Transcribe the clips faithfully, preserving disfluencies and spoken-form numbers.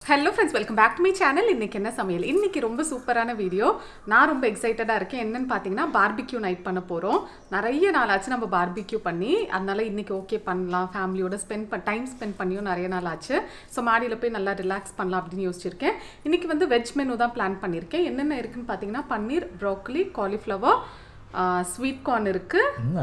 Hello friends, welcome back to my channel. இன்னைக்கு என்ன சமையல்? இன்னைக்கு ரொம்ப சூப்பரான வீடியோ. நான் ரொம்ப எக்ஸைட்டடா இருக்கேன். என்னன்னு பாத்தீங்கன்னா பார்பிக்யூ நைட் பண்ண போறோம். நிறைய நாள் ஆச்சு நம்ம பார்பிக்யூ பண்ணி. அதனால இன்னைக்கு ஓகே பண்ணலாம். ஃபேமிலியோட ஸ்பெண்ட் பண்ண டைம் ஸ்பெண்ட் பண்ணியும் நிறைய நாள் ஆச்சு. சோ மாடியில போய் நல்லா ரிலாக்ஸ் பண்ணலாம் அப்படினு யோசிச்சிருக்கேன். இன்னைக்கு வந்து வெஜ் மெனு தான் பிளான் பண்ணிருக்கேன். என்னென்ன இருக்குன்னு பாத்தீங்கன்னா paneer, broccoli, cauliflower, sweet corn இருக்கு.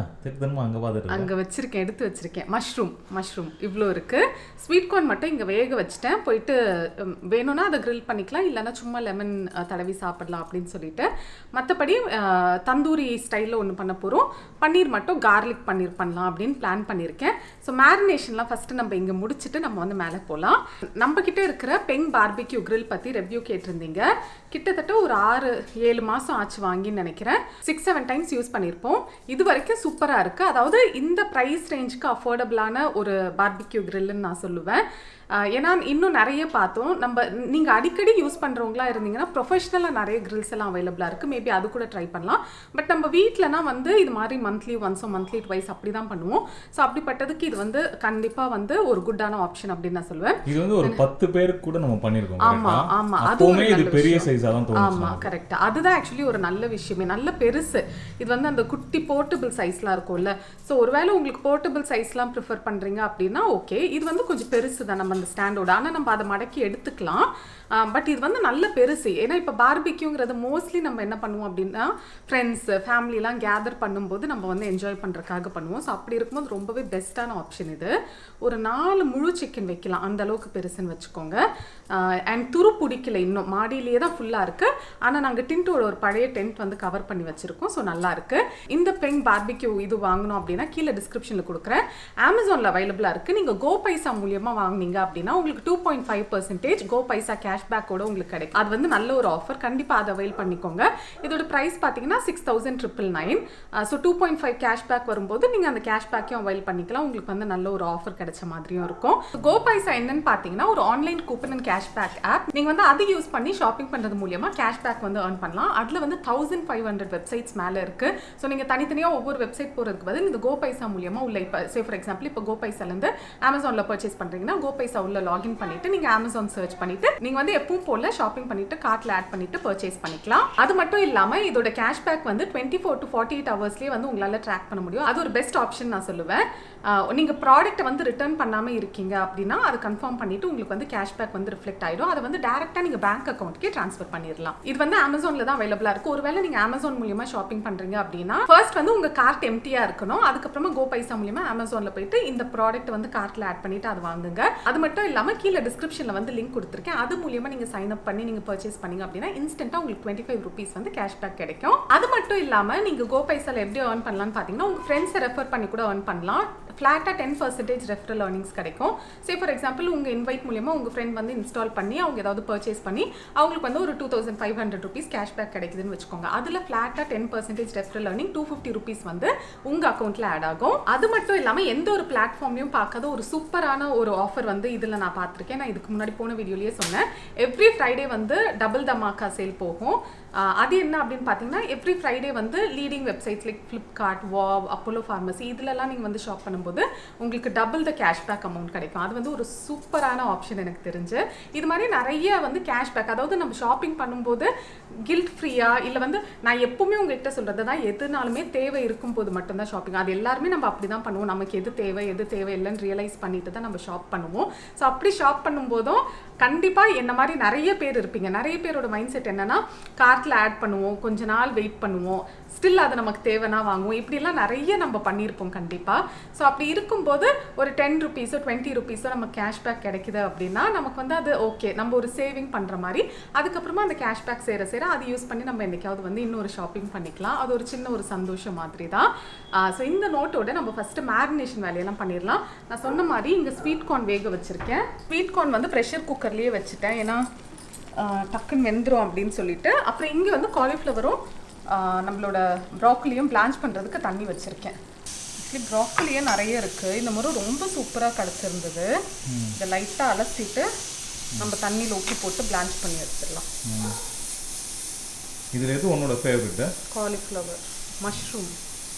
அங்க பாத்துட்டு அங்க வச்சிருக்கேன், எடுத்து வச்சிருக்கேன். மஷ்ரூம் மஷ்ரூம் இவ்ளோ இருக்கு. ஸ்வீட் கார்ன் மட்டும் இங்க வேக வச்சிட்டேன். போயிட்டு வேணும்னா அதை grill பண்ணிக்கலாம், இல்லனா சும்மா லெமன் தடவி சாப்பிடலாம் அப்படினு சொல்லிட்டு. மத்தபடி தந்தூரி ஸ்டைல்ல ஒன்னு பண்ண போறோம். பன்னீர் மட்டும் garlic பன்னீர் பண்ணலாம் அப்படினு பிளான் பண்ணிருக்கேன். சோ மேரினேஷன்லாம் ஃபர்ஸ்ட் நம்ம இங்க முடிச்சிட்டு நம்ம வந்து மேலே போலாம். நம்ம கிட்ட இருக்கிற பெங் பார்பிக்யூ grill பத்தி ரிவ்யூ கேட்டிருந்தீங்க. கிட்டத்தட்ட ஒரு ஆறு ஏழு மாசம் ஆச்சு வாங்கின்னு நினைக்கிறேன். சிக்ஸ் செவன் டைம்ஸ் யூஸ் பண்ணிருப்போம். இது வரைக்கும் சூப்பரா இருக்கு. அதாவது இந்த பிரைஸ் ரேஞ்சுக்கு அஃபோர்டபிளான ஒரு பார்பிக்யூ கிரில்னு நான் சொல்லுவேன். ஏன்னா இன்னும் நிறைய பார்த்தோம். நம்ம நீங்க அடிக்கடி யூஸ் பண்றவங்களா இருந்தீங்கன்னா ப்ரொஃபஷனலா நிறைய கிரில்ஸ் எல்லாம் அவைலபிளா இருக்கு. மேபி அது கூட ட்ரை பண்ணலாம். பட் நம்ம வீட்லனா வந்து இது மாதிரி மந்த்லி ஒன்ஸ் மந்த்லி ட்வைஸ் அப்படி தான் பண்ணுவோம். சோ அப்படிப்பட்டதுக்கு இது வந்து கண்டிப்பா வந்து ஒரு குட்டான ஆப்ஷன் அப்படின்னு நான் சொல்லுவேன். இது வந்து ஒரு பத்து பேருக்கு கூட நம்ம பண்ணிருக்கோம். ஆமா ஆமா, அதுவுமே இது பெரிய சைஸா தான் தோணுது. ஆமா கரெக்ட். அதுதான் एक्चुअली ஒரு நல்ல விஷயமே. நல்ல பெருசு. இது வந்து அந்த குட்டி போர்ட்டபிள் சைஸ்லாம் இருக்கும்ல. சோ ஒருவேளை உங்களுக்கு போர்ட்டபிள் சைஸ்லாம் ப்ரிஃபர் பண்றீங்க அப்படின்னா ஓகே. இது வந்து கொஞ்சம் பெருசு தான் நம்ம அந்த ஸ்டாண்டோட. ஆனா நம்ம அதை மடக்கி எடுத்துக்கலாம். பட் இது வந்து நல்ல பெருசு. ஏன்னா இப்போ பார்பிக்யூங்கிறது மோஸ்ட்லி நம்ம என்ன பண்ணுவோம் அப்படின்னா ஃப்ரெண்ட்ஸ் ஃபேமிலிலாம் கேதர் பண்ணும்போது நம்ம வந்து என்ஜாய் பண்ணுறதுக்காக பண்ணுவோம். ஸோ அப்படி இருக்கும்போது ரொம்பவே பெஸ்ட்டான ஆப்ஷன் இது. ஒரு நாலு முழு சிக்கன் வைக்கலாம், அந்த அளவுக்கு பெருசுன்னு வச்சுக்கோங்க. அண்ட் துரு பிடிக்கல, இன்னும் மாடியிலேயே தான் ஃபுல்லாக இருக்குது. ஆனால் நாங்கள் டின்ட்டோட ஒரு பழைய டென்ட் வந்து கவர் பண்ணி வச்சுருக்கோம். ஸோ நல்லா இருக்குது. இந்த பெங் பார்பிக்யூ இது வாங்கணும் அப்படின்னா கீழே டிஸ்கிரிப்ஷனில் கொடுக்குறேன். அமேசானில் அவைலபிளாக இருக்குது. நீங்கள் கோபைசா மூலியமாக வாங்கினீங்க அப்படின்னா உங்களுக்கு two point five percentage GoPaisa cash பேக்கோட உங்களுக்கு கிடைக்கும். அது வந்து நல்ல ஒரு ஆஃபர். கண்டிப்பா அதை அவைல் பண்ணிக்கோங்க. இதோட பிரைஸ் பாத்தீங்கன்னா six thousand triple nine. So two point five cash back வரும்போது நீங்க அந்த கேஷ் பேக்கையும் அவைல் பண்ணிக்கலாம். உங்களுக்கு வந்து நல்ல ஒரு ஆஃபர் கிடைச்ச மாதிரியும் இருக்கும். கோபைசா என்னன்னு பாத்தீங்கன்னா ஒரு online coupon and cash back app. நீங்க வந்து அதை யூஸ் பண்ணி ஷாப்பிங் பண்றது மூலமா கேஷ் பேக் வந்து earn பண்ணலாம். அதுல வந்து தௌசண்ட் ஃபைவ் ஹண்ட்ரட் வெப்சைட்ஸ் மேல இருக்கு. ஸோ நீங்க தனித்தனியா ஒவ்வொரு வெப்சைட் போறதுக்கு பதில் இந்த கோபைசா மூலமா உள்ள இப்போ சே ஃபார் எக்ஸாம்பிள் இப்போ கோபைசால இருந்து அமேசான்ல பர்ச்சேஸ் பண்றீங்கன்னா கோபைசா உள்ள லாகின் பண்ணிட்டு நீங்க அமேசான் சர்ச் பண்ணிட்டு நீங்க வந்து எப்பவும் போல ஷாப்பிங் பண்ணிட்டு கார்ட்ல ஆட் பண்ணிட்டு பர்ச்சேஸ் பண்ணிக்கலாம். அது மட்டும் இல்லாம இதோட கேஷ் பேக் வந்து twenty four to forty eight ஹவர்ஸ்லயே வந்து உங்களால ட்ராக் பண்ண முடியும். அது ஒரு பெஸ்ட் ஆப்ஷன் நான் சொல்லுவேன். நீங்க ப்ராடக்ட் வந்து ரிட்டர்ன் பண்ணாம இருக்கீங்க அப்படின்னா அது கன்ஃபார்ம் பண்ணிட்டு உங்களுக்கு வந்து கேஷ் பேக் வந்து ரிஃப்ளெக்ட் ஆயிடும். அதை வந்து டைரக்டா நீங்க பேங்க் அக்கௌண்ட்க்கே ட்ரான்ஸ்ஃபர் பண்ணிடலாம். இது வந்து அமேசான்ல தான் அவைலபிளா இருக்கு. ஒருவேளை நீங்க அமேசான் மூலமா ஷாப்பிங் பண்றீங்க அப்படின்னா ஃபர்ஸ்ட் வந்து உங்க கார்ட் எம்டியா இருக்கணும். அதுக்கப்புறமா கோபைசா மூலமா அமேசான்ல போயிட்டு இந்த ப்ராடக்ட் வந்து கார்ட்ல ஆட் பண்ணிட்டு அது வாங்குங்க. அது மட்டும் இல்லாம கீழே டிஸ்கிரிப்ஷன்ல வந்து லிங்க் கொடுத்துருக்கேன். அது மூலமா நீங்க சைன் அப் பண்ணி நீங்க பர்ச்சேஸ் பண்ணீங்க அப்படின்னா இன்ஸ்டன்ட்டா உங்களுக்கு டுவெண்ட்டி ஃபைவ் ருபீஸ் வந்து கேஷ் பேக் கிடைக்கும். அது மட்டும் இல்லாம நீங்க கோபைசால எப்படி earn பண்ணலாம்னு பாத்தீங்கன்னா உங்க ஃப்ரெண்ட்ஸை ரெஃபர் பண்ணி கூட earn பண்ணலாம். ஃபிளாட்டா டென் பர்சன்டேஜ் ரெஃபரல் earnings கிடைக்கும். சே ஃபார் எக்ஸாம்பிள் உங்க இன்வைட் மூலமா உங்க ஃப்ரெண்ட் வந்து இன்ஸ்டால் பண்ணி அவங்க ஏதாவது பர்ச்சேஸ் பண்ணி அவங்களுக்கு வந்து ஒரு two thousand five hundred rupees cash back கிடைக்குதுன்னு வச்சுக்கோங்க. அதுல ஃபிளாட்டா ten percentage referral earning two fifty rupees வந்து உங்க அக்கௌண்ட்ல ஆட் ஆகும். அது மட்டும் இல்லாம எந்த ஒரு பிளாட்ஃபார்ம்லயும் பார்க்காத ஒரு சூப்பரான ஒரு ஆஃபர் வந்து இதுல நான் பார்த்திருக்கேன். நான் இதுக்கு முன்னாடி போன வீடியோலயே சொன்னேன். எவ்ரி ஃப்ரைடே வந்து டபுள் தமாக்கா சேல் போகும். அது என்ன அப்படின்னு பார்த்தீங்கன்னா எவ்ரி ஃப்ரைடே வந்து leading websites like Flipkart, wow, Apollo Pharmacy இதுலலாம் நீங்கள் வந்து ஷாப் பண்ணும்போது உங்களுக்கு டபுள் த கேஷ்பேக் அமௌண்ட் கிடைக்கும். அது வந்து ஒரு சூப்பரான ஆப்ஷன் எனக்கு தெரிஞ்சு. இது மாதிரி நிறைய வந்து கேஷ்பேக், அதாவது நம்ம ஷாப்பிங் பண்ணும்போது கில்ட் ஃப்ரீயாக இல்லை வந்து நான் எப்பவுமே உங்ககிட்ட சொல்கிறது தான் எதுனாலுமே தேவை இருக்கும் போது மட்டும்தான் ஷாப்பிங். அது எல்லாருமே நம்ம அப்படி தான் பண்ணுவோம். நமக்கு எது தேவை எது தேவை இல்லைன்னு ரியலைஸ் பண்ணிட்டு தான் நம்ம ஷாப் பண்ணுவோம். ஸோ அப்படி ஷாப் பண்ணும்போதும் கண்டிப்பாக என்ன மாதிரி நிறைய பேர் இருப்பீங்க. நிறைய பேரோட மைண்ட் செட் என்னன்னா கார்ட்ல ஆட் பண்ணுவோம், கொஞ்ச நாள் வெயிட் பண்ணுவோம், ஸ்டில் அது நமக்கு தேவைன்னா வாங்குவோம். இப்படிலாம் நிறைய நம்ம பண்ணியிருப்போம் கண்டிப்பாக. ஸோ அப்படி இருக்கும்போது ஒரு டென் ருபீஸோ டுவெண்ட்டி ருபீஸோ நம்ம கேஷ்பேக் கிடைக்குது அப்படின்னா நமக்கு வந்து அது ஓகே, நம்ம ஒரு சேவிங் பண்ணுற மாதிரி. அதுக்கப்புறமா அந்த கேஷ்பேக் சேர சேர அதை யூஸ் பண்ணி நம்ம என்னைக்காவது வந்து இன்னொரு ஷாப்பிங் பண்ணிக்கலாம். அது ஒரு சின்ன ஒரு சந்தோஷம் மாதிரி தான். ஸோ இந்த நோட்டோட நம்ம ஃபஸ்ட்டு மேரினேஷன் வேலையெல்லாம் பண்ணிடலாம். நான் சொன்ன மாதிரி இங்கே ஸ்வீட் கார்ன் வேக வச்சுருக்கேன். ஸ்வீட் கார்ன் வந்து ப்ரெஷர் குக்கர்லேயே வச்சுட்டேன். ஏன்னா டக்குன்னு வெந்துடும் அப்படின்னு சொல்லிட்டு. அப்புறம் இங்கே வந்து காலிஃப்ளவரும் நம்மளோட ப்ராக்கோலியும் பிளான்ச் பண்ணுறதுக்கு தண்ணி வச்சுருக்கேன். ஆக்சுவலி ப்ராக்கோலியே நிறைய இருக்குது. இந்த முறை ரொம்ப சூப்பராக கிடச்சிருந்தது. இதை லைட்டாக அலசிட்டு நம்ம தண்ணியில் ஊற்றி போட்டு பிளான்ச் பண்ணி வச்சிடலாம். இதில் எது உன்னோட ஃபேவரட்? Cauliflower, mushroom.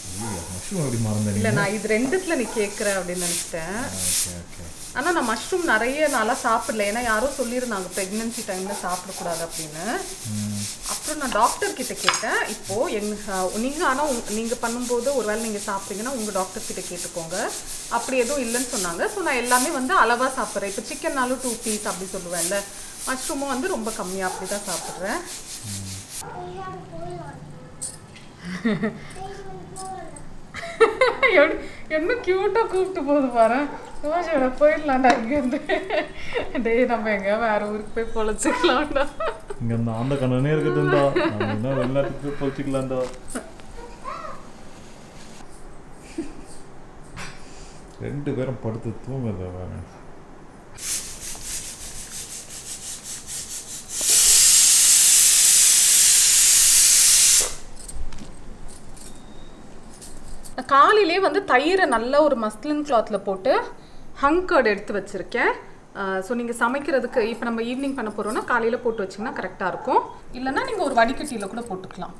மஷ்ரூம் எப்படி மறந்தேன்? இல்லை நான் இது ரெண்டுத்தில் நீ கேட்குற அப்படின்னு நினச்சிட்டேன். Okay okay. ஆனால் நான் மஷ்ரூம் நிறைய நாளாக சாப்பிடல, ஏன்னா யாரோ சொல்லியிருந்தாங்க ப்ரெக்னென்சி டைமில் சாப்பிடக்கூடாது அப்படின்னு. அப்புறம் நான் டாக்டர் கிட்ட கேட்டேன். இப்போது எங்கள் நீங்கள் ஆனால் உங் நீங்கள் பண்ணும்போது ஒரு வேளை நீங்கள் சாப்பிட்றீங்கன்னா உங்கள் டாக்டர் கிட்ட கேட்டுக்கோங்க. அப்படி எதுவும் இல்லைன்னு சொன்னாங்க. ஸோ நான் எல்லாமே வந்து அளவாக சாப்பிட்றேன். இப்போ சிக்கன்னாலும் டூ பீஸ் அப்படி சொல்லுவேன்ல, மஷ்ரூமும் வந்து ரொம்ப கம்மியாக அப்படி தான் சாப்பிட்றேன். எப்படி என்ன க்யூட்டாக கூப்பிட்டு போகுது பாரு. யோசியோட போயிடலாம்டா இங்கேருந்து. டே நம்ம எங்க வேற ஊருக்கு போய் பொழைச்சிக்கலாம்டா. இங்கே இந்த அந்த கண்ணனே இருக்குதுண்டா, என்ன வெளிநாட்டுக்கு போய் பொழைச்சிக்கலாம்டா. ரெண்டு பேரும் படுத்து தூங்குறத வேற. காலையிலே வந்து தயிரை நல்ல ஒரு மஸ்லின் கிளாத்தில் போட்டு ஹங்கர்டு எடுத்து வச்சுருக்கேன். ஸோ நீங்கள் சமைக்கிறதுக்கு இப்போ நம்ம ஈவினிங் பண்ண போகிறோன்னா காலையில் போட்டு வச்சிங்கன்னா கரெக்டாக இருக்கும். இல்லைன்னா நீங்கள் ஒரு வடிகட்டியில் கூட போட்டுக்கலாம்.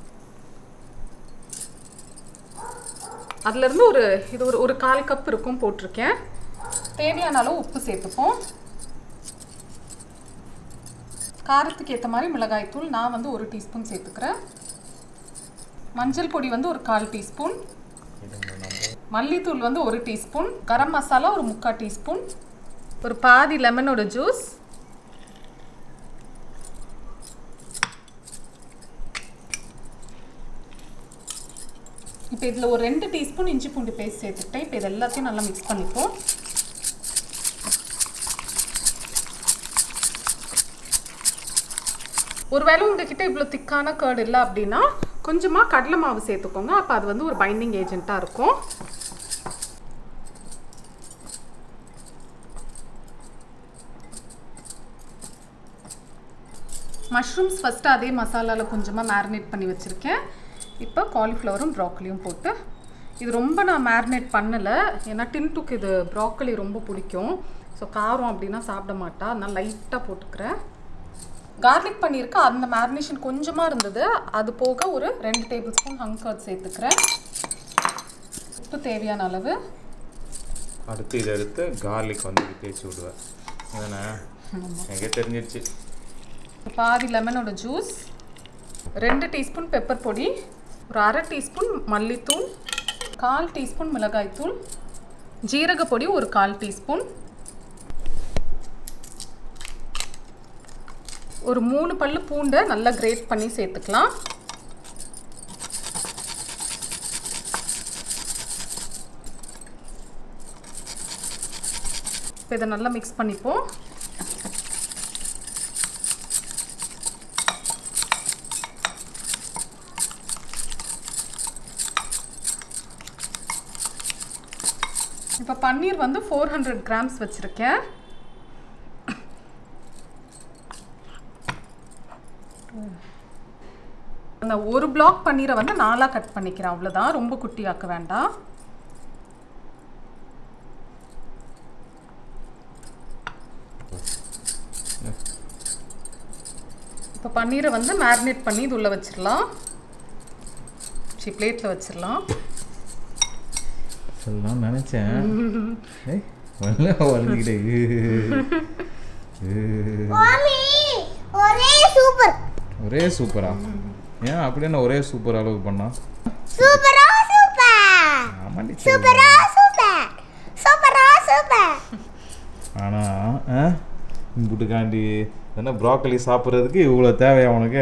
அதுலேருந்து ஒரு இது ஒரு ஒரு கால் கப் இருக்கும் போட்டிருக்கேன். தேவையான அளவு உப்பு சேர்த்துப்போம். காரத்துக்கு ஏற்ற மாதிரி மிளகாய்த்தூள் நான் வந்து ஒரு டீஸ்பூன் சேர்த்துக்கிறேன். மஞ்சள் பொடி வந்து ஒரு கால் டீஸ்பூன், மல்லித்தூள் வந்து ஒரு டீஸ்பூன், கரம் மசாலா ஒரு முக்கால் டீஸ்பூன், ஒரு பாதி லெமனோட ஜூஸ், இப்போ இதில் ஒரு ரெண்டு டீஸ்பூன் இஞ்சி பூண்டு பேஸ்ட் சேர்த்துக்கிட்டேன். இப்போ இது எல்லாத்தையும் நல்லா மிக்ஸ் பண்ணிப்போம். ஒருவேளை உங்ககிட்ட இவ்வளோ திக்கான கர்டு இல்லை அப்படின்னா கொஞ்சமாக கடலை மாவு சேர்த்துக்கோங்க. அப்போ அது வந்து ஒரு பைண்டிங் ஏஜென்ட்டாக இருக்கும். மஷ்ரூம்ஸ் ஃபஸ்ட்டு அதே மசாலாவில் கொஞ்சமாக மேரினேட் பண்ணி வச்சுருக்கேன். இப்போ காலிஃப்ளவரும் ப்ராக்கலியும் போட்டு இது ரொம்ப நான் மேரினேட் பண்ணலை, ஏன்னா டின்ட்டுக்கு இது ப்ராக்கலி ரொம்ப பிடிக்கும். ஸோ காரம் அப்படின்னா சாப்பிட மாட்டா, அதனால் லைட்டாக போட்டுக்கிறேன். கார்லிக் பண்ணியிருக்க அந்த மேரினேஷன் கொஞ்சமாக இருந்தது, அது போக ஒரு ரெண்டு டேபிள் ஸ்பூன் ஹங்கர்ட் சேர்த்துக்கிறேன். உப்பு தேவையான அளவு. அடுத்து இதை எடுத்து கார்லிக் வந்து தேய்ச்சி விடுவேன். ஏன்னா எனக்கு தெரிஞ்சிருச்சு. பாதி லெமனோட ஜூஸ், ரெண்டு டீஸ்பூன் பெப்பர் பொடி, ஒரு அரை டீஸ்பூன் மல்லித்தூள், கால் டீஸ்பூன் மிளகாய்த்தூள், ஜீரக பொடி ஒரு கால் டீஸ்பூன், ஒரு மூணு பல்லு பூண்டை நல்லா கிரேட் பண்ணி சேர்த்துக்கலாம். இப்போ இதை நல்லா மிக்ஸ் பண்ணிப்போம். இப்போ பன்னீர் வந்து ஃபோர் ஹண்ட்ரட் கிராம்ஸ் வச்சுருக்கேன். அந்த ஒரு பிளாக் பன்னீரை வந்து நாலாக கட் பண்ணிக்கிறேன், அவ்வளோதான், ரொம்ப குட்டியாக்க வேண்டாம். இப்போ பன்னீரை வந்து மேரினேட் பண்ணி இது உள்ள வச்சிடலாம். சி பிளேட்டில் வச்சிடலாம். சொல்லலாம் நினைச்சேன், ஏய் வரல வளைஞ்சிக்கிட்டே. ஒரே சூப்பர். ஒரே சூப்பரா? ஏன் அப்படி என்ன ஒரே சூப்பர் அளவுக்கு பண்ணா? சூப்பரா சூப்பர். ஆமாண்டி சூப்பரா சூப்பர். சூப்பரா சூப்பர். ஆனா இம்புட்டுக்காண்டி என்ன ப்ராக்கலி சாப்பிட்றதுக்கு இவ்வளோ தேவையா உனக்கு?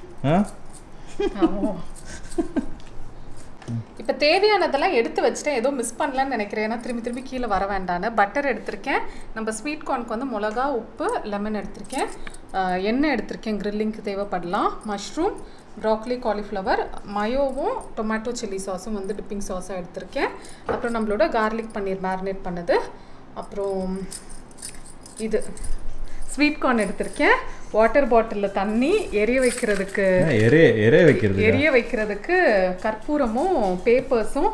இப்போ தேவையானதெல்லாம் எடுத்து வச்சுட்டேன். ஏதோ மிஸ் பண்ணலான்னு நினைக்கிறேன், ஏன்னா திரும்பி திரும்பி கீழே வர வேண்டான்னு. பட்டர் எடுத்திருக்கேன், நம்ம ஸ்வீட் கார்னுக்கு வந்து மிளகா, உப்பு, லெமன் எடுத்திருக்கேன், எண்ணெய் எடுத்திருக்கேன் கிரில்லிங்க்கு தேவைப்படலாம், மஷ்ரூம், ப்ராக்கலி, காலிஃப்ளவர், மயோவும் டொமேட்டோ சில்லி சாஸும் வந்து டிப்பிங் சாஸாக எடுத்திருக்கேன். அப்புறம் நம்மளோட கார்லிக் பன்னீர் மேரினேட் பண்ணது, அப்புறம் இது ஸ்வீட் கார்ன் எடுத்திருக்கேன், வாட்டர் பாட்டிலில் தண்ணி, எரிய வைக்கிறதுக்கு எரிய வைக்கிறது எரிய வைக்கிறதுக்கு கற்பூரமும் பேப்பர்ஸும்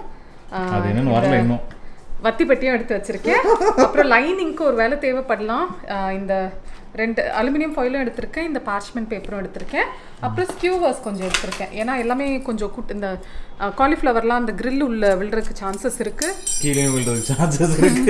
வத்தி பெட்டியும் எடுத்து வச்சிருக்கேன். அப்புறம் லைனிங்க்கு ஒரு வேலை தேவைப்படலாம், இந்த ரெண்டு அலுமினியம் ஃபாயிலும் எடுத்திருக்கேன், இந்த பார்ச்மெண்ட் பேப்பரும் எடுத்திருக்கேன், அப்புறம் ஸ்கியூவர்ஸ் கொஞ்சம் எடுத்திருக்கேன். ஏன்னா எல்லாமே கொஞ்சம் கூட்டு இந்த காலிஃப்ளவர்லாம் அந்த கிரில் உள்ள விழுறதுக்கு சான்சஸ் இருக்கு, கீழே விழுறதுக்கு சான்சஸ் இருக்கு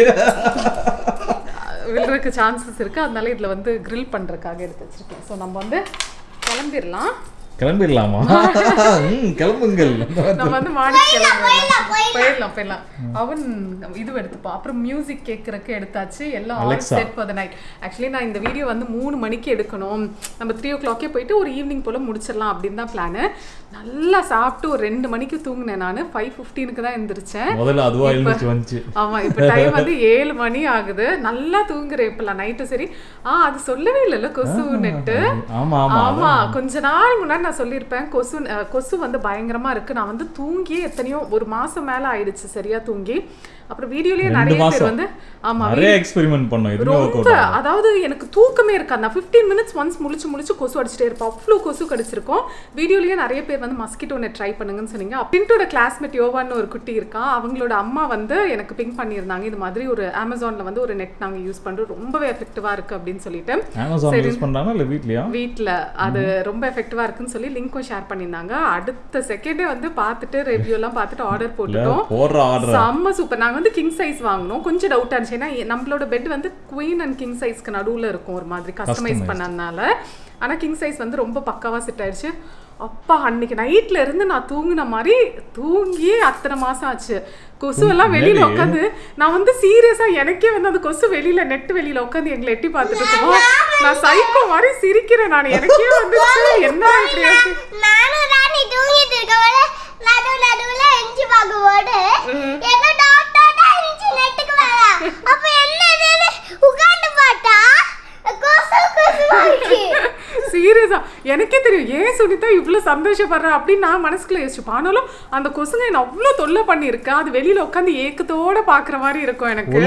விழுறதுக்கு சான்சஸ் இருக்கு. அதனால இதில் வந்து கிரில் பண்ணுறதுக்காக எடுத்து வச்சிருக்கேன். ஸோ நம்ம வந்து கிளம்பிடலாம். கிளம்பிடலாமா? கிளம்புங்கள். நம்ம வந்து மாடி கிளம்பிடலாம், போயிடலாம் போயிடலாம். அவன் இது எடுத்துப்போம். அப்புறம் மியூசிக் கேட்கறக்கு எடுத்தாச்சு, எல்லாம் all set for the night. Actually நான் இந்த வீடியோ வந்து மூணு மணிக்கு எடுக்கணும், நம்ம த்ரீ ஓ கிளாக்கே போயிட்டு ஒரு ஈவினிங் போல் முடிச்சிடலாம் அப்படின்னு தான் பிளானு. நல்லா சாப்பிட்டு ஒரு ரெண்டு மணிக்கு தூங்கினேன். நான் ஃபைவ் ஃபிஃப்டீனுக்கு தான் எழுந்திரிச்சேன். முதல்ல அதுவா எழுந்திரிச்சு வந்துச்சு. ஆமாம், இப்போ டைம் வந்து ஏழு மணி ஆகுது. நல்லா தூங்குறேன் இப்போலாம் நைட்டு. சரி, ஆ அது சொல்லவே இல்லைல்ல கொசு நெட்டு. ஆமாம், கொஞ்ச நாள் முன்னாடி நான் சொல்லியிருப்பேன் கொசு கொசு வந்து பயங்கரமாக இருக்குது. நான் வந்து தூங்கி எத்தனையோ ஒரு மாதம் மேலே ஆயிடுச்சு சரியா தூங்கி. அப்புறம் வீடியோலயே நிறைய பேர் வந்து ஆமா நிறைய எக்ஸ்பெரிமெண்ட் பண்ணோம். இது ரொம்ப, அதாவது எனக்கு தூக்கமே இருக்காது. நான் ஃபிஃப்டீன் மினிட்ஸ் ஒன்ஸ் முழிச்சு முழிச்சு கொசு அடிச்சிட்டே இருப்பேன். அவ்வளோ கொசு கடிச்சிருக்கோம். வீடியோலயே நிறைய பேர் வந்து மஸ்கிட்டோ நெட் ட்ரை பண்ணுங்கன்னு சொன்னீங்க. பின்டோட கிளாஸ்மேட் யோவான்னு ஒரு குட்டி இருக்கான், அவங்களோட அம்மா வந்து எனக்கு பிங்க் பண்ணியிருந்தாங்க. இது மாதிரி ஒரு அமேசான்ல வந்து ஒரு நெட் நாங்கள் யூஸ் பண்ணுறோம், ரொம்பவே எஃபெக்டிவா இருக்கு அப்படின்னு சொல்லிட்டு. அமேசான் யூஸ் பண்றாங்க இல்ல வீட்லயா? வீட்டில் அது ரொம்ப எஃபெக்டிவா இருக்குன்னு சொல்லி லிங்க்கும் ஷேர் பண்ணியிருந்தாங்க. அடுத்த செகண்டே வந்து பார்த்துட்டு ரிவ்யூ எல்லாம் பார்த்துட்டு ஆர்டர் போட்டுட்டோம். செம்ம சூப்பர். நாங்கள் வந்து கிங் சைஸ் வாங்கணும். கொஞ்சம் டவுட்டா இருந்துச்சு, ஏன்னா நம்மளோட பெட் வந்து குவீன் அண்ட் கிங் சைஸ்க்கு நடுவில் இருக்கும், ஒரு மாதிரி கஸ்டமைஸ் பண்ணதுனால. ஆனால் கிங் சைஸ் வந்து ரொம்ப பக்காவாக செட் ஆயிடுச்சு. அப்பா அன்னைக்கு நைட்ல இருந்து நான் தூங்கின மாதிரி தூங்கி அத்தனை மாசம் ஆச்சு. கொசு எல்லாம் வெளியில உட்காந்து நான் வந்து சீரியஸா எனக்கே வந்து அந்த கொசு வெளியில நெட் வெளியில உட்காந்து எங்களை எட்டி பார்த்துட்டு இருக்கோம். நான் சைக்கோ மாதிரி சிரிக்கிறேன். நான் எனக்கே வந்து என்ன இப்படி நானும் ராணி தூங்கிட்டு இருக்கவள நடு நடுவுல எஞ்சி பாக்கும்போது என்ன டாட்டா இருந்துச்சு நெட்டுக்கு மேல. அப்ப என்னது உட்கார்ந்து பார்த்தா கொசு கொசு ஆயிடுச்சு. சீரியஸா எனக்கே தெரியும் ஏன் சுனிதா இவ்வளோ சந்தோஷப்படுறேன் அப்படின்னு நான் மனசுக்குள்ள யோசிச்சு. ஆனாலும் அந்த கொசுங்க என்ன அவ்வளோ தொல்லை பண்ணியிருக்கேன். அது வெளியில உட்காந்து ஏக்கத்தோட பாக்குற மாதிரி இருக்கும் எனக்கு.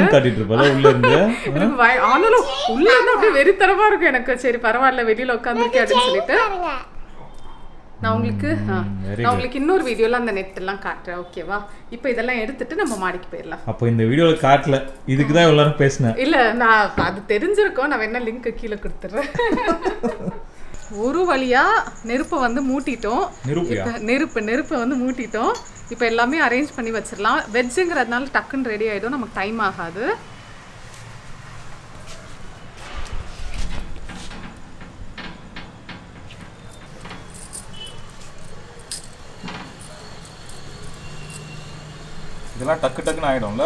ஆனாலும் உள்ள இருந்து அப்படியே வெறித்தனமா இருக்கும் எனக்கு. சரி பரவாயில்ல வெளியில உட்காந்துருக்கேன் அப்படின்னு சொல்லிட்டு நான் உங்களுக்கு நான் உங்களுக்கு இன்னொரு வீடியோல அந்த நெட் எல்லாம் காட்டுறேன், ஓகேவா? இப்போ இதெல்லாம் எடுத்துட்டு நம்ம மாடிக்கு போயிடலாம். அப்போ இந்த வீடியோல காட்டல, இதுக்கு தான் எல்லாரும் பேசினேன். இல்ல நான் அது தெரிஞ்சிருக்கோம், நான் வேணா லிங்க் கீழே கொடுத்துறேன். ஒரு வழியா நெருப்பை வந்து மூட்டிட்டோம். நெருப்பு நெருப்பை வந்து மூட்டிட்டோம். இப்போ எல்லாமே அரேஞ்ச் பண்ணி வச்சிடலாம். வெஜ்ஜுங்கிறதுனால டக்குன்னு ரெடி ஆயிடும், நமக்கு டைம் ஆகாது. இதெல்லாம் டக்கு டக்குன்னு ஆயிடும்ல.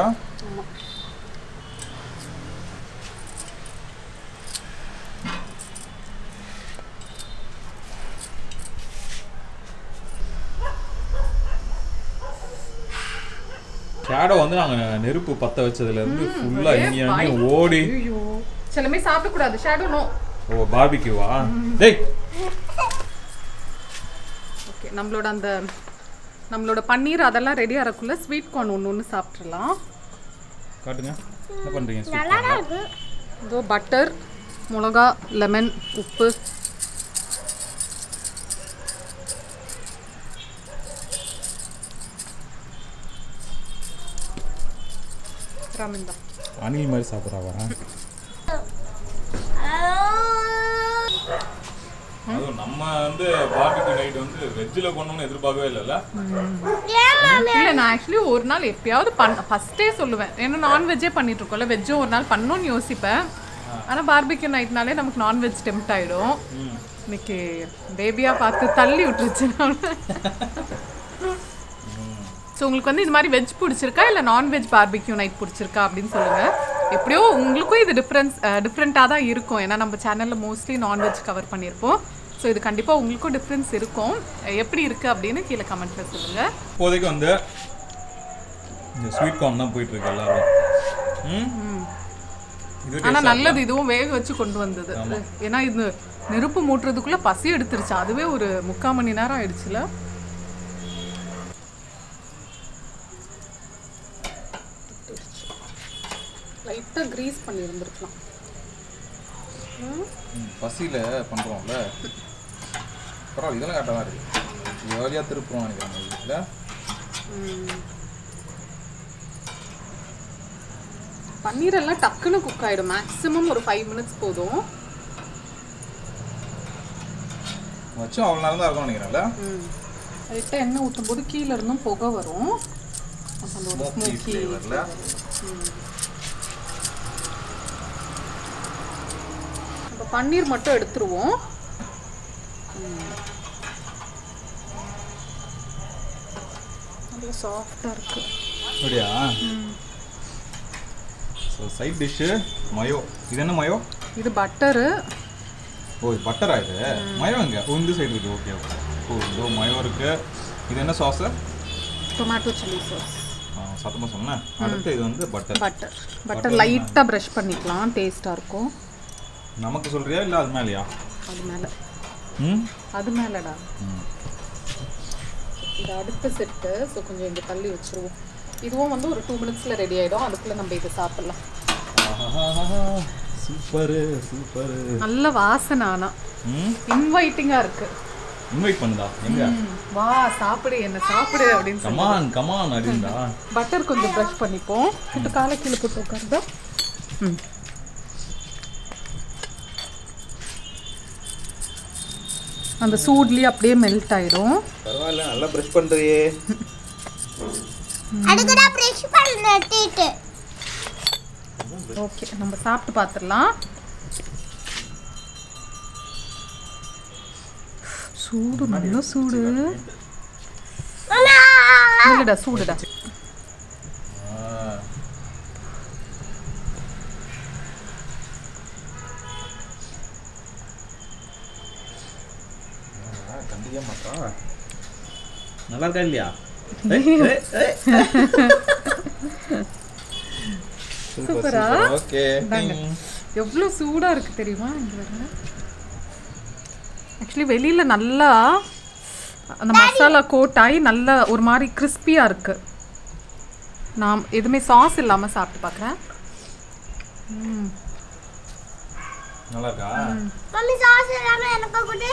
ஷேடோ வந்து நாங்க நெருப்பு பத்த வச்சதுல இருந்து ஃபுல்லா இங்க ஓடி. ஐயோ செல்லமே சாப்பிட கூடாது ஷேடோ. நோ. ஓ பார்பிக்யூவா? டேய் ஓகே, நம்மளோட அந்த நம்மளோட பன்னீர் அதெல்லாம் ரெடி ஆறக்குள்ள ஸ்வீட் கார்ன் ஒன்று ஒன்று சாப்பிட்றலாம். காட்டுங்க என்ன பண்ணுறீங்க? நல்லா இருக்கு. இதோ பட்டர், மிளகா, லெமன், உப்பு. ராமிந்தா அணில் மாதிரி சாப்பிட்றாவா? அதுவும் நம்ம வந்து பார்பிக்யூ நைட் வந்து வெஜ்ஜில் பண்ணணும்னு எதிர்பார்க்கவே இல்லைல்ல. இல்லை நான் ஆக்சுவலி ஒரு நாள் எப்பயாவது பண்ண ஃபஸ்ட்டே சொல்லுவேன், ஏன்னா நான்வெஜ்ஜே பண்ணிட்டு இருக்கோம்ல, வெஜ்ஜும் ஒரு நாள் பண்ணணும்னு யோசிப்பேன். ஆனால் பார்பிக்யூ நைட்னாலே நமக்கு நான்வெஜ் டெம்ப்ட் ஆகிடும். இன்னைக்கு பேபியாக பார்த்து தள்ளி விட்டுருச்சு. ஸோ உங்களுக்கு வந்து இது மாதிரி வெஜ் பிடிச்சிருக்கா இல்லை நான்வெஜ் பார்பிக்யூ நைட் பிடிச்சிருக்கா அப்படின்னு சொல்லுங்கள். எப்படியோ உங்களுக்கும் இது டிஃப்ரென்ஸ் டிஃப்ரெண்ட்டாக தான் இருக்கும், ஏன்னா நம்ம சேனலில் மோஸ்ட்லி நான்வெஜ் கவர் பண்ணியிருப்போம். ஸோ இது கண்டிப்பாக உங்களுக்கும் டிஃப்ரென்ஸ் இருக்கும். எப்படி இருக்குது அப்படின்னு கீழே கமெண்ட்டில் சொல்லுங்கள். இப்போதைக்கு வந்து இந்த ஸ்வீட் கார்ன் தான் போயிட்டுருக்கு எல்லாரும். ஆனால் நல்லது, இதுவும் வேக வச்சு கொண்டு வந்தது. ஏன்னா இது நெருப்பு மூட்டுறதுக்குள்ளே பசி எடுத்துருச்சு, அதுவே ஒரு முக்கால் மணி நேரம் ஆயிடுச்சுல. லைட்டாக க்ரீஸ் பண்ணியிருந்துருக்கலாம். பசியில் பண்ணுறோம்ல, பரவாயில்ல, இதெல்லாம் கரெக்டாக தான் இருக்குது. ஏர்லியாக திருப்புறோம் நினைக்கிறேன் வீட்டில். பன்னீரெல்லாம் டக்குன்னு குக் ஆகிடும், மேக்ஸிமம் ஒரு ஃபைவ் மினிட்ஸ் போதும். வச்சு அவ்வளோ நேரம் தான் இருக்கும்னு நினைக்கிறேன்ல. ம் லைட்டாக எண்ணெய் ஊற்றும் போது கீழே இருந்தும் புகை வரும். ஸ்மோக்கி ஃப்ளேவரில். இப்போ பன்னீர் மட்டும் எடுத்துருவோம். நல்லா சாஃப்டாக இருக்கு. அப்படியா? So side dish mayo. இது என்ன மயோ? இது பட்டரு. ஓ இது பட்டரா இது? மயோ எங்கே? ஓ இந்த சைடு இருக்குது. Okay okay. ஓ இதோ மயோ இருக்குது. இது என்ன சாஸு? Tomato chilli sauce. ஆ சத்தமாக சொன்னேன். அடுத்து இது வந்து பட்டர். பட்டர் பட்டர் லைட்டாக ப்ரஷ் பண்ணிக்கலாம், டேஸ்ட்டாக இருக்கும். நமக்கு சொல்கிறியா இல்லை அது மேலேயா? அது மேலே. ம் அது மேலேடா. இது அடுத்த செட்டு. ஸோ கொஞ்சம் இங்கே தள்ளி வச்சுருவோம். இதுவும் வந்து ஒரு டூ மினிட்ஸில் ரெடி ஆகிடும். அதுக்குள்ளே நம்ம இதை சாப்பிட்லாம். Super super. நல்ல வாசனை. ஆனால் இன்வைட்டிங்காக இருக்கு. இன்வைட் பண்ணுதா? எங்க? வா சாப்பிடு, என்ன சாப்பிடு அப்படின்னு சொல்லி. கமான் கமான் அப்படின்டா. பட்டர் கொஞ்சம் ப்ரஷ் பண்ணிப்போம். இப்போ காலை கீழே போட்டு உட்காருதா. ம் அந்த சூட்லேயே அப்படியே மெல்ட் ஆகிடும். பரவாயில்ல, நல்லா ப்ரஷ் பண்ணுறியே. அதுக்குடா ப்ரஷ் பண்ணிட்டு. ஓகே நம்ம சாப்பிட்டு பார்த்துடலாம். சூடு நல்ல சூடு. இல்லடா சூடுடா. கண்டிக்க மாட்டா. நல்லா இருக்கா இல்லையா? சூப்பரா? ஓகே. எவ்வளோ சூடாக இருக்குது தெரியுமா? இங்கே வரல. ஆக்சுவலி வெளியில் நல்லா அந்த மசாலா கோட் ஆகி நல்லா ஒரு மாதிரி கிறிஸ்பியாக இருக்குது. நான் எதுவுமே சாஸ் இல்லாமல் சாப்பிட்டு பார்க்குறேன். ம் நல்லா இருக்கா? மம்மி சாஸ் இல்லாம எனக்கு கொடு.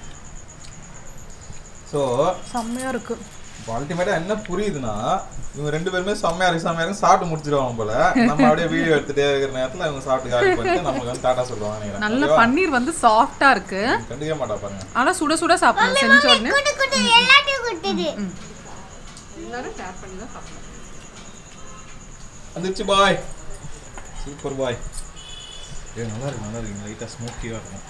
ஸோ செம்மையாக இருக்குது. இப்போ அல்டிமேட்டாக என்ன புரியுதுன்னா, இவங்க ரெண்டு பேருமே செம்மையா இருக்கு செம்மையா இருக்கு சாப்பிட்டு முடிச்சிருவாங்க போல. நம்ம அப்படியே வீடியோ எடுத்துட்டே இருக்கிற நேரத்தில் இவங்க சாப்பிட்டு காலி பண்ணிட்டு நமக்கு வந்து டாட்டா சொல்லுவாங்க நினைக்கிறேன். நல்ல பன்னீர் வந்து சாஃப்டாக இருக்கு. கண்டிக்க மாட்டா பாருங்க. ஆனால் சுட சுட சாப்பிடணும். செஞ்ச உடனே குடு குடு எல்லாத்தையும் குடுது. எல்லாரும் ஷேர் பண்ணி தான் சாப்பிடணும். வந்துச்சு பாய். சூப்பர் பாய். ஏ நல்லா இருக்கு நல்லா இருக்கு. லைட்டாக ஸ்மோக்கியாக இருக்கும்.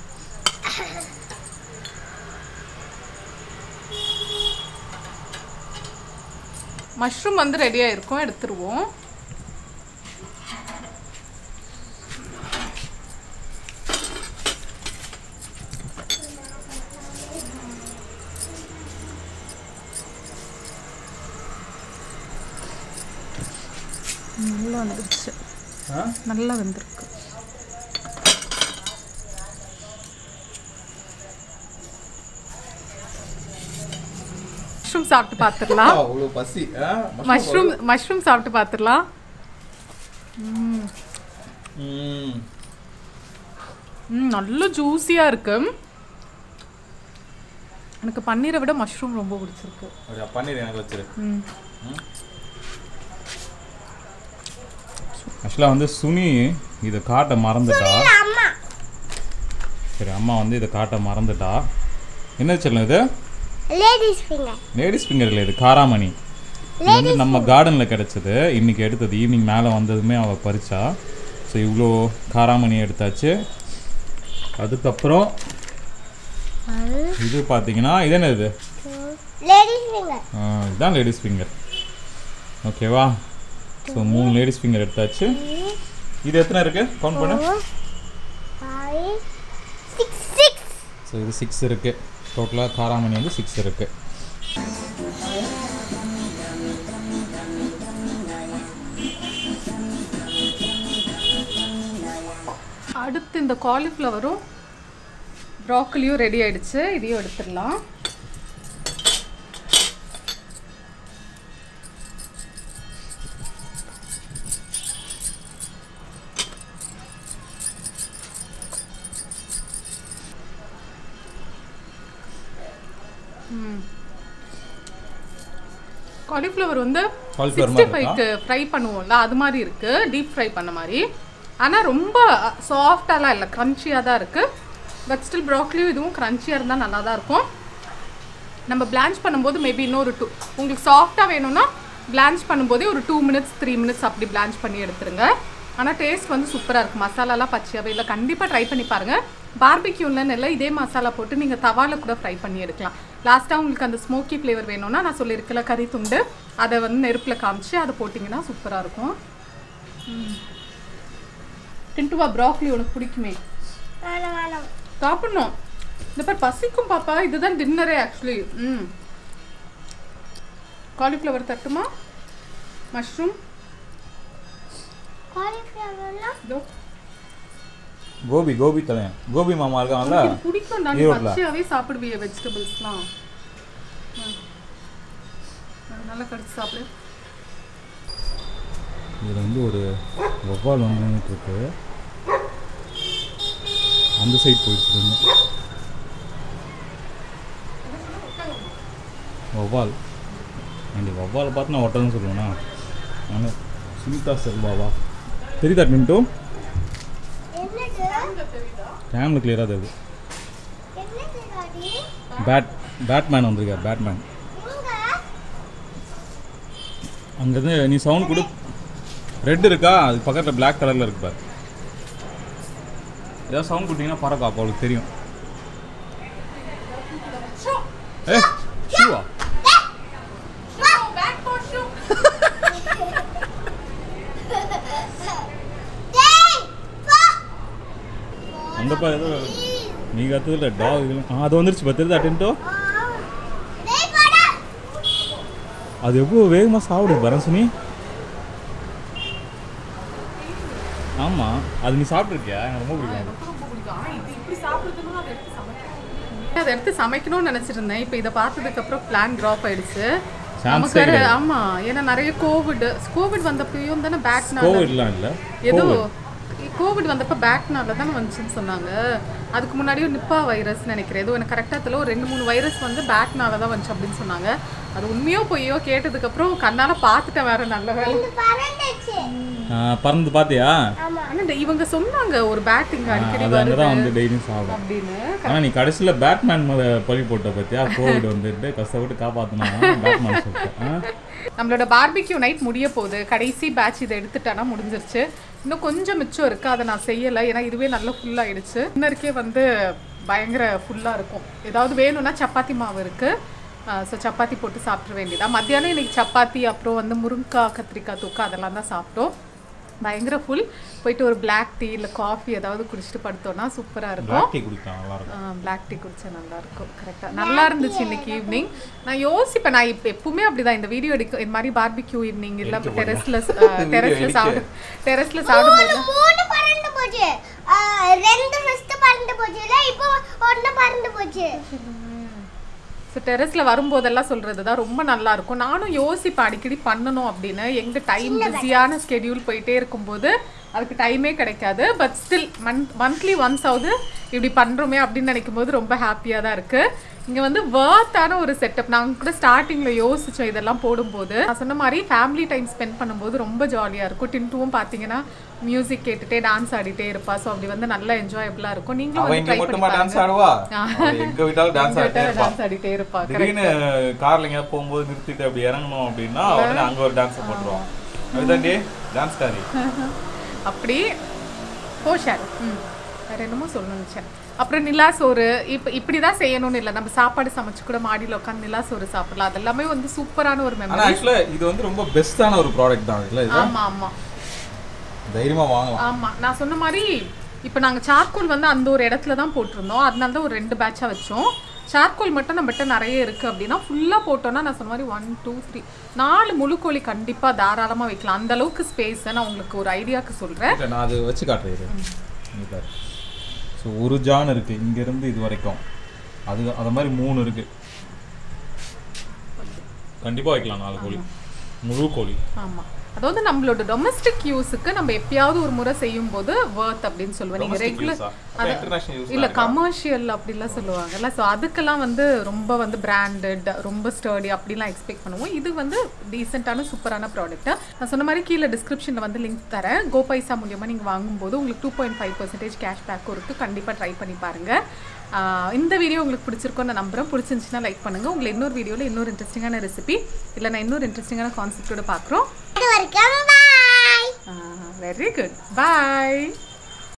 மஷ்ரூம் வந்து ரெடியாக இருக்கும், எடுத்துருவோம். நல்லா வந்துருச்சு. நல்லா வெந்திருக்கு. மஷ்ரூம் சாப்பிட்டு பார்த்துடலாம். அவ்வளோ பசி. மஷ்ரூம் மஷ்ரூம் சாப்பிட்டு பார்த்துடலாம். ம் ம் நல்ல ஜூஸியாக இருக்கு. எனக்கு பன்னீரை விட மஷ்ரூம் ரொம்ப பிடிச்சிருக்கு. அப்படியா? பன்னீர் எனக்கு வச்சிரு. ம் ஆக்சுவலாக வந்து சுனி இதை காட்ட மறந்துட்டா. அம்மா சரி அம்மா வந்து இதை காட்ட மறந்துட்டா. என்ன சொல்லும் இது? Ladies finger. லேடிஸ் ஃபிங்கர் இல்லை, இது காராமணி. இது வந்து நம்ம கார்டனில் கிடச்சிது. இன்றைக்கி எடுத்தது. ஈவினிங் மேலே வந்ததுமே அவள் பறிச்சா. ஸோ இவ்வளோ காராமணி எடுத்தாச்சு. அதுக்கப்புறம் இது பார்த்தீங்கன்னா இது என்ன இது? Ladies finger. இதுதான் லேடிஸ் ஃபிங்கர். ஓகேவா? ஸோ மூணு லேடிஸ் ஃபிங்கர் எடுத்தாச்சு. இது எத்தனை இருக்குது? கவுண்ட் பண்ணு. Five six six. ஸோ இது சிக்ஸ் இருக்குது. டோட்டலாக காராமணி வந்து சிக்ஸ் இருக்குது. அடுத்து இந்த காலிஃப்ளவரும் ப்ராக்கலியும் ரெடி ஆயிடுச்சு. இதையும் எடுத்துடலாம். காலிஃப்ளவர் வந்து சிக்ஸ்டி ஃபைவ்க்கு ஃப்ரை பண்ணுவோம்ல, அது மாதிரி இருக்குது. டீப் ஃப்ரை பண்ண மாதிரி. ஆனால் ரொம்ப சாஃப்டாலாம் இல்லை, க்ரன்ச்சியாக தான் இருக்குது. பட் ஸ்டில் ப்ராக்லியும் இதுவும் க்ரன்ச்சியாக இருந்தால் நல்லா தான் இருக்கும். நம்ம பிளான்ச் பண்ணும்போது மேபி இன்னொரு டூ உங்களுக்கு சாஃப்டாக வேணும்னா பிளான்ச் பண்ணும்போதே ஒரு டூ மினிட்ஸ் த்ரீ மினிட்ஸ் அப்படி பிளான்ச் பண்ணி எடுத்துருங்க. ஆனால் டேஸ்ட் வந்து சூப்பராக இருக்கும். மசாலாலாம் பச்சையாகவே இல்லை. கண்டிப்பாக ட்ரை பண்ணி பாருங்கள். பார்பிக்யூன்னு இல்லை, இதே மசாலா போட்டு நீங்கள் தவாவில் கூட ஃப்ரை பண்ணி எடுக்கலாம். லாஸ்ட்டாக உங்களுக்கு அந்த ஸ்மோக்கி ஃப்ளேவர் வேணும்னா நான் சொல்லியிருக்கல கறி துண்டு, அதை வந்து நெருப்பில் காமிச்சு அதை போட்டிங்கன்னா சூப்பராக இருக்கும். டின்ட்டுவா ப்ராக்லி உனக்கு பிடிக்குமே, சாப்பிட்ணும். இந்த பேர் பசிக்கும் பாப்பா. இதுதான் டின்னரே ஆக்சுவலி. ம் காலிஃப்ளவர் தட்டுமா, மஷ்ரூம், கோபி கோபி தலையன் கோபி மாமா இருக்காங்கல்ல, பிடிக்கும் தான். பச்சையாவே சாப்பிடுவீங்க வெஜிடபிள்ஸ்லாம், நல்லா கடிச்சு சாப்பிடு. இதில் வந்து ஒரு வவ்வால் வந்துட்டு இருக்கு, அந்த சைட் போயிடுச்சு. வவ்வால் அந்த வவ்வாலை பார்த்து நான் ஒட்டன்னு சொல்லுவேண்ணா. ஆனால் சுனிதா செல்வாவா தெரியுதா மின்ட்டு? கேமில் கிளியராக தெரியுது. பேட் பேட்மேன் வந்திருக்கார். பேட்மேன் அங்கேருந்து நீ சவுண்ட் கொடு. ரெட் இருக்கா, அது பக்கத்தில் பிளாக் கலரில் இருக்கு பாரு. ஏதாவது சவுண்ட் கொடுத்தீங்கன்னா பறக்கும், அப்போ அவளுக்கு தெரியும். ஏ ஷூவா அந்த பா ஏதோ நீ கற்றுல டாக். ஆ அது வந்துருச்சு பத்துருது அட்டென்ட்டோ. அது எவ்வளோ வேகமாக சாப்பிடுது பரசுனி. ஆமாம் அது நீ சாப்பிட்ருக்கியா? எனக்கு ரொம்ப பிடிக்கும். அதை எடுத்து சமைக்கணும்னு நினச்சிருந்தேன். இப்போ இதை பார்த்ததுக்கப்புறம் பிளான் ட்ராப் ஆயிடுச்சு. நமக்கு ஆமாம், ஏன்னா நிறைய கோவிட் கோவிட் வந்தப்பையும் தானே பேக்னால கோவிட்லாம் இல்லை, ஏதோ கோவிட் வந்தப்போ பேக்னால தானே வந்துச்சுன்னு சொன்னாங்க. அதுக்கு முன்னாடியும் நிப்பா வைரஸ் நினைக்கிறேன், ஏதோ எனக்கு கரெக்டாக தெரியல. ஒரு ரெண்டு மூணு வைரஸ் வந்து பேக்னால தான் வந்துச்சு அப்படின்னு சொன்னாங்க. அது உண்மையோ பொய்யோ கேட்டதுக்கப்புறம் கண்ணால் பார்த்துட்டேன். வேற நல்ல வேலை பறந்து பார்த்தியா? ஆனால் இவங்க சொன்னாங்க ஒரு பேட் இங்கே அடிக்கடி வருது வந்து டெய்லியும் சாப்பிடும் அப்படின்னு. ஆனால் நீ கடைசியில் பேட்மேன் மேலே பழி போட்ட பார்த்தியா? கோவிட் வந்துட்டு கஷ்டப்பட்டு காப்பாற்றினா பேட்மேன் சொல்லிட்டேன். நம்மளோட பார்பிக்யூ நைட் முடிய போகுது. கடைசி பேட்ச் இதை எடுத்துட்டானா முடிஞ்சிருச்சு. இன்னும் கொஞ்சம் மிச்சம் இருக்குது, அதை நான் செய்யலை. ஏன்னா இதுவே நல்லா ஃபுல்லாகிடுச்சு. இன்னருக்கே வந்து பயங்கர ஃபுல்லாக இருக்கும். ஏதாவது வேணும்னா சப்பாத்தி மாவு இருக்குது, ஸோ சப்பாத்தி போட்டு சாப்பிட வேண்டியதா. மத்தியானம் இன்றைக்கி சப்பாத்தி, அப்புறம் வந்து முருங்கைக்காய் கத்திரிக்காய் தொக்கா அதெல்லாம் தான் சாப்பிட்டோம். பயங்கர ஃபுல். போயிட்டு ஒரு பிளாக் டீ இல்லை காஃபி ஏதாவது குடிச்சிட்டு படுத்தோன்னா சூப்பராக இருக்கும். பிளாக் டீ குடிச்சா நல்லாயிருக்கும். கரெக்டாக நல்லா இருந்துச்சு இன்னைக்கு ஈவினிங். நான் யோசிப்பேன், நான் இப்போ எப்பவுமே அப்படிதான் இந்த வீடியோ எடுக்க இந்த மாதிரி பார்பிக்யூ ஈவினிங் இல்லை டெரஸ்ல டெரஸ்ல சாப்பிடு டெரஸ்ல சாப்பிடும்போது ஸோ டெரஸில் வரும்போதெல்லாம் சொல்கிறது தான் ரொம்ப நல்லாயிருக்கும். நானும் யோசிப்பேன் அடிக்கடி பண்ணணும் அப்படின்னு. எங்கள் டைம் பிஸியான ஸ்கெடியூல் போயிட்டே இருக்கும்போது அதுக்கு டைமே கிடைக்காது. But still month monthly once ஆகுது இப்படி பண்ணுறோமே அப்படின்னு நினைக்கும் போது ரொம்ப ஹாப்பியாக தான் இருக்குது. இங்கே வந்து வர்த்தான ஒரு செட்டப். நாங்கள் கூட ஸ்டார்டிங்கில் யோசித்தோம் இதெல்லாம் போடும்போது. நான் சொன்ன மாதிரி ஃபேமிலி டைம் ஸ்பெண்ட் பண்ணும்போது ரொம்ப ஜாலியாக இருக்கும். டின்ட்டுவும் பார்த்தீங்கன்னா மியூசிக் கேட்டுட்டே டான்ஸ் ஆடிட்டே இருப்பா. ஸோ அப்படி வந்து நல்லா என்ஜாயபிளாக இருக்கும். நீங்களும் வந்து ட்ரை பண்ணி பாருங்க. டான்ஸ் ஆடிட்டே இருப்பா. திடீர்னு கார்ல எங்கேயாவது போகும்போது நிறுத்திட்டு அப்படி இறங்கணும் அப்படின்னா உடனே அங்கே ஒரு டான்ஸ் போட்டுருவோம். அதுதாண்டி டான்ஸ் காரி அப்படி போஷாரு. ம் வேற என்னமோ சொல்லணும்னு. அப்புறம் நிலா சோறு இப்போ இப்படி தான் செய்யணும்னு இல்லை, நம்ம சாப்பாடு சமைச்சு கூட மாடியில் உட்காந்து நிலா சோறு சாப்பிடலாம். அதெல்லாமே வந்து சூப்பரான ஒரு மெமரி. ஆக்சுவலாக இது வந்து ரொம்ப பெஸ்ட்டான ஒரு ப்ராடக்ட் தான். இல்லை ஆமாம் ஆமாம் தைரியமாக வாங்கலாம். ஆமாம் நான் சொன்ன மாதிரி இப்போ நாங்கள் சார்கோல் வந்து அந்த ஒரு இடத்துல தான் போட்டிருந்தோம். அதனால தான் ஒரு ரெண்டு பேட்சாக வச்சோம். சார்கோல் மட்டும் நம்மகிட்ட நிறைய இருக்குது அப்படின்னா ஃபுல்லாக போட்டோன்னா நான் சொன்ன மாதிரி ஒன் டூ த்ரீ நாலு முழுக்கோழி கண்டிப்பாக தாராளமாக வைக்கலாம். அந்த அளவுக்கு ஸ்பேஸை நான் உங்களுக்கு ஒரு ஐடியாவுக்கு சொல்கிறேன். நான் அது வச்சு காட்டுறேன். ஸோ ஒரு ஜான் இருக்குது இங்கேருந்து இது வரைக்கும். அது அது மாதிரி மூணு இருக்குது. கண்டிப்பாக வைக்கலாம் நாலு கோழி, முழு கோழி. ஆமாம் அதாவது நம்மளோட டொமஸ்டிக் யூஸுக்கு நம்ம எப்பயாவது ஒரு முறை செய்யும் போது வர்த் அப்படின்னு சொல்லுவேன். நீங்க ரெகுலர் இல்ல கமர்ஷியல் அப்படிலாம் சொல்லுவாங்கல்ல, ஸோ அதுக்கெல்லாம் வந்து ரொம்ப வந்து பிராண்டட் ரொம்ப ஸ்டர்டி அப்படிலாம் எக்ஸ்பெக்ட் பண்ணுவோம். இது வந்து டீசெண்டான சூப்பரான ப்ராடக்ட். நான் சொன்ன மாதிரி கீழே டிஸ்கிரிப்ஷனில் வந்து லிங்க் தரேன். கோபைசா மூலியமாக நீங்கள் வாங்கும்போது உங்களுக்கு டூ பாயிண்ட் ஃபைவ் பர்சன்டேஜ் கேஷ்பேக்கும் இருக்குது. கண்டிப்பாக ட்ரை பண்ணி பாருங்கள். இந்த வீடியோ உங்களுக்கு பிடிச்சிருக்கோன்னு நான் நம்புறேன். பிடிச்சிருந்துச்சுன்னா லைக் பண்ணுங்கள். உங்களை இன்னொரு வீடியோவில் இன்னொரு இன்ட்ரெஸ்டிங்கான ரெசிபி இல்லை நான் இன்னொரு இன்ட்ரெஸ்டிங்கான கான்செப்டோட பார்க்குறோம். அது வரைக்கும் பாய். வெரி குட், பாய்.